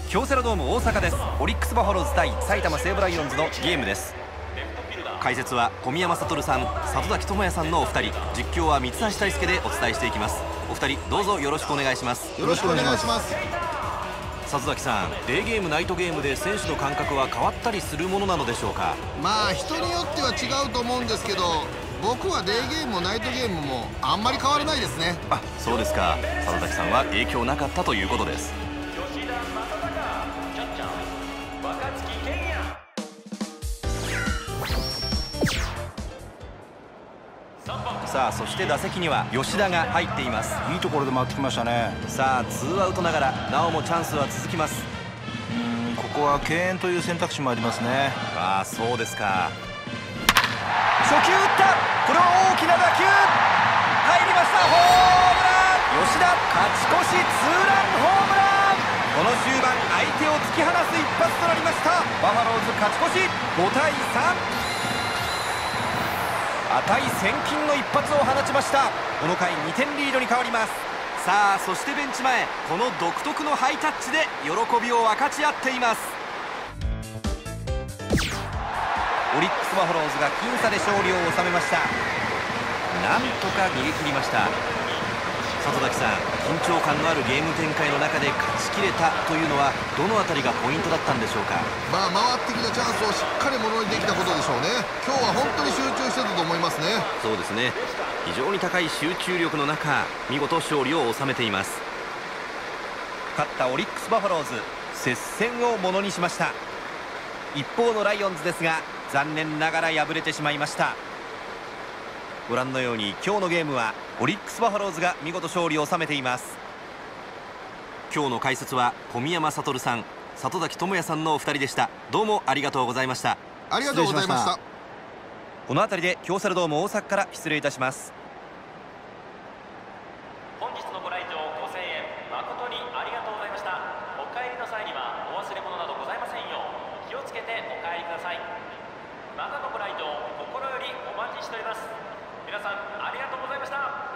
京セラドーム大阪です。オリックスバファローズ対埼玉西武ライオンズのゲームです。解説は小宮山悟さん、里崎智也さんのお二人、実況は三橋大輔でお伝えしていきます。お二人どうぞよろしくお願いします。 よろしくお願いします。 里崎さん、デーゲームナイトゲームで選手の感覚は変わったりするものなのでしょうか。 まあ人によっては違うと思うんですけど、僕はデーゲームもナイトゲームもあんまり変わらないですね。 あ、そうですか。里崎さんは影響なかったということです。さあ、そして打席には吉田が入っています。 いいところで回ってきましたね。 さあ、ツーアウトながらなおもチャンスは続きます。 ここは敬遠という選択肢もありますね。 ああ、そうですか。初球打った。これは大きな打球入りました。ホームラン。吉田勝ち越しツーランホームラン。この終盤相手を突き放す一発となりました。バファローズ勝ち越し5対3。値千金の一発を放ちました。この回2点リードに変わります。さあ、そしてベンチ前、この独特のハイタッチで喜びを分かち合っています。オリックスバファローズが僅差で勝利を収めました。なんとか逃げ切りました。里崎さん、緊張感のあるゲーム展開の中で勝ちきれたというのはどのあたりがポイントだったんでしょうか。 まあ回ってきたチャンスをしっかりものにできたことでしょうね。今日は本当に集中してたと思いますね。 そうですね。非常に高い集中力の中、見事勝利を収めています。勝ったオリックスバファローズ、接戦をものにしました。一方のライオンズですが、残念ながら敗れてしまいました。ご覧のように今日のゲームはオリックスバファローズが見事勝利を収めています。今日の解説は小宮山悟さん、里崎智也さんのお二人でした。どうもありがとうございました。 ありがとうございました。 この辺りで京セラドーム大阪から失礼いたします。 本日のご来場ご声援誠にありがとうございました。お帰りの際にはお忘れ物などございませんよう気をつけてお帰りください。またのご来場心よりお待ちしております。皆さんありがとうございました。